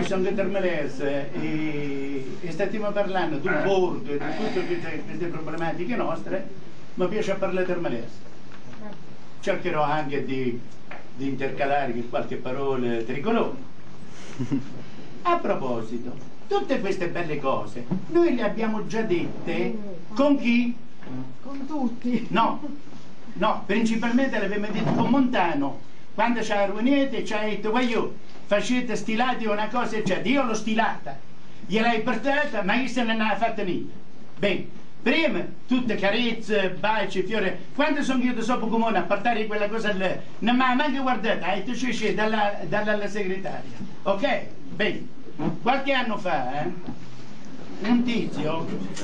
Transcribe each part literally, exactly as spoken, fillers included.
sono che termalese e, e stiamo parlando di un bordo e di tutte queste, queste problematiche nostre, mi piace parlare termalese. Cercherò anche di, di intercalare qualche parola tricolore. A proposito, tutte queste belle cose, noi le abbiamo già dette con chi? Con tutti. No, no, principalmente le abbiamo dette con Montano. Quando ci ha riunite ci ha detto, voglio, facete stilati una cosa e c'è, io l'ho stilata, gliel'hai portata, ma io se ne ha fatta niente. Bene, prima tutte carezze, baci, fiori, quando sono io da sopra comune a portare quella cosa lì, non mi ha manco guardata, ha detto c'è c'è dalla, dalla segretaria, ok? Bene, qualche anno fa, eh, un tizio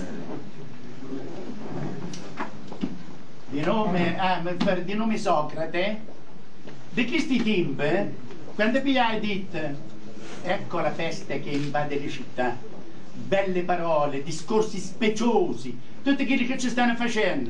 di nome, ah, di nome Socrate, di questi tempi, quando vi hai detto, ecco la peste che invade le città, belle parole, discorsi speciosi, tutti quelli che ci stanno facendo.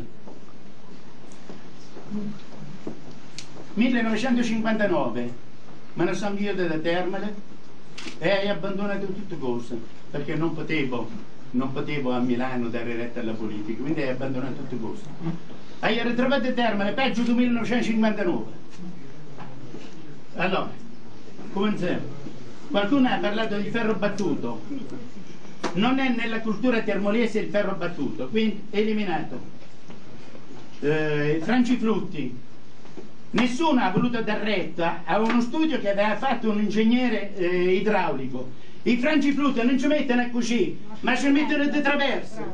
millenovecentocinquantanove, me ne sono io da Termale e hai abbandonato tutte cose, perché non potevo, non potevo a Milano dare retta alla politica, quindi hai abbandonato tutte cose. Hai ritrovato Termale, peggio del millenovecentocinquantanove. Allora, cominciamo. Qualcuno ha parlato di ferro battuto. Non è nella cultura termolese il ferro battuto, quindi eliminato. Eh, Franciflutti. Nessuno ha voluto dar retta a uno studio che aveva fatto un ingegnere eh, idraulico. I franciflutti non ci mettono a così, ma ci mettono di traverso.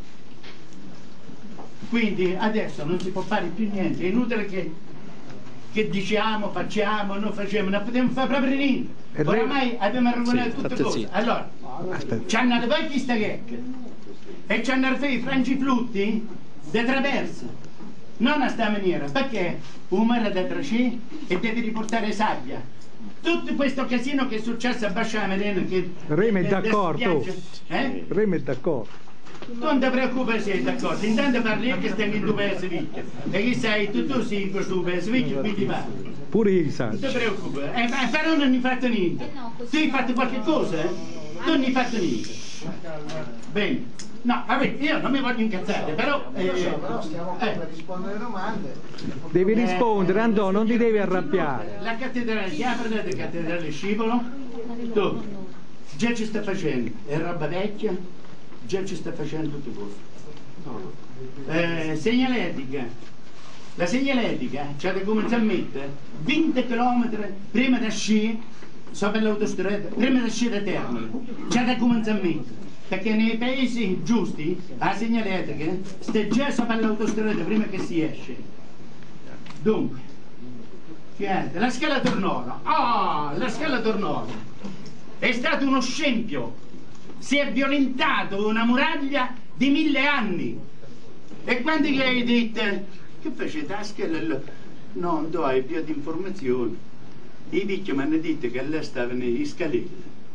Quindi adesso non si può fare più niente, è inutile che che diciamo, facciamo, non facciamo, non potremmo fare proprio niente. Oramai abbiamo rovinato sì, tutte cose. Allora, ci hanno dato vecchi staghetti e ci hanno fatto i franciflutti da traverso, non a sta maniera, perché un mare da tracì e devi riportare sabbia. Tutto questo casino che è successo a Basciamereno, che Reme è d'accordo, eh? Reme è d'accordo. Non ti preoccupare, sei d'accordo, intanto parli io che stiamo in due paesi vicini e chi sei tu, tu sei in questo paese vicino, quindi va. Pure io sa. Non ti preoccupare, eh, però non hai fatto niente. Tu hai fatto qualche cosa, eh? Tu non hai fatto niente. Bene, no, vabbè, io non mi voglio incazzare, però... Eh, però stiamo eh. per rispondere alle domande. Devi rispondere, Andò, non ti devi arrabbiare. La cattedrale, chi ha parlato di cattedrale Scivolo? Tu, già ci sta facendo, è roba vecchia. Già ci sta facendo tutto questo. Eh, segnaletica. La segnaletica c'è da cominciare a mettere venti chilometri prima da sci, so per l'autostrada, prima da sci da Termoli. C'è da cominciare a mettere. Perché nei paesi giusti la segnaletica sta già so per l'autostrada prima che si esce. Dunque, la scala Tornoro. Ah, oh, la scala Tornoro è stato uno scempio. Si è violentato una muraglia di mille anni. E quando gli hai detto che fece tasca no, non hai più di informazioni. I vecchi mi hanno detto che là stavano i scalini.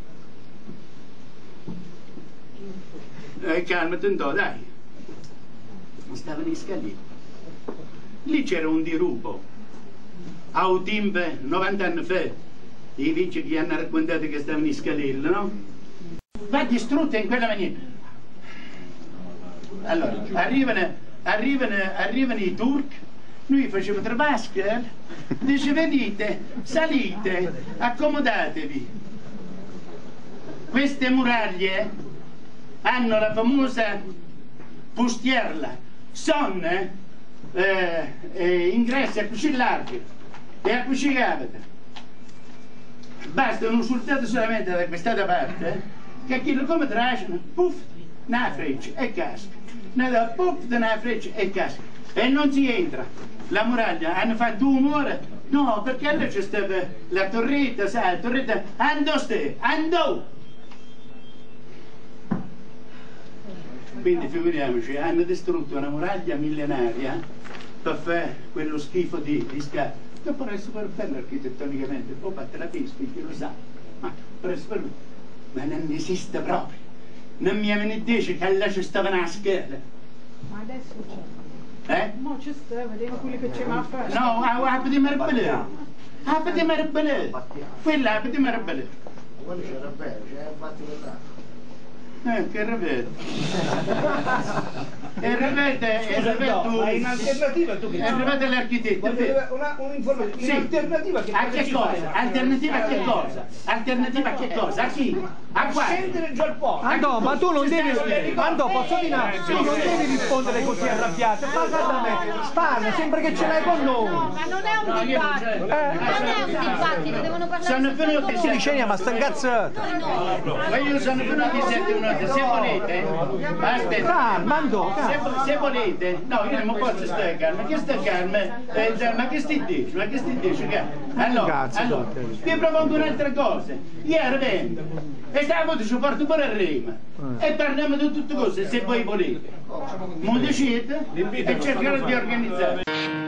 E calmati un po', dai. Stavano i scalini. Lì c'era un dirupo. A un tempo, novanta anni fa, i vecchi che hanno raccontato che stavano i scalini, no? Va distrutta in quella maniera. Allora, arrivano, arrivano, arrivano i turchi, noi facciamo tre vasche, dice venite, salite, accomodatevi. Queste muraglie hanno la famosa postierla, sono eh, eh, ingressi a così larghi e a così capita. Basta un risultato solamente da questa parte, che chi lo come trascina, puff, una freccia e casca, una puff, una freccia e casca, e non si entra. La muraglia hanno fatto un'ora, no, perché allora c'è stata la torretta, sai, la torretta, andò ste, andò! Quindi figuriamoci, hanno distrutto una muraglia millenaria per fare quello schifo di, di scala, che può essere super bello architettonicamente, poi batte la pista, chi lo sa, ma può essere bello. Ma non esiste proprio. Non mi viene dice che là ci stava una scala. Ma adesso c'è. Eh? No, ci sta, vediamo quelli che c'è a fare. No, a poter marabellare. A poter marabellare. Quella a poter marabellare. quello c'era bello, c'era il battito là. Eh, che rivede? E rivede, e Scusa, rivede no, tu. ma in alternativa tu che E rivede l'architetto. è vero. una, un'informazione, Sì. in alternativa che A cosa che ci cosa? fai? Alternativa a che cosa? Alternativa a che cosa? A chi? A A quale? scendere giù al posto. Andò, ma tu non Ci devi... stai- Andò, posso dire una- Tu non devi rispondere così arrabbiato. Parla da me. Parla, sembra che ce l'hai con noi. No, ma non è un No, io non c'è. dibattito. Eh. Non è un dibattito, devono parlare Sono soltanto venuti loro. Si dice, ma sta incazzato. Ma io sono venuti sette minuti, se volete, aspetta, Calma, Andò, se, calma. se volete, no, io non posso stare calma, che sta calma, eh, ma che stai dici, ma che stai dici, che- allora, Cazzo, allora, tutte. vi propongo un'altra cosa, ieri vengo, e stavolta ci porto pure a Rima, e parliamo di tutte cose, se voi volete, mi decidete e cercherò di organizzare.